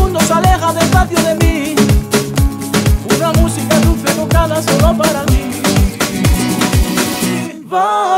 mundo se aleja despacio de mí. Una música dulce tocada solo para mí. Va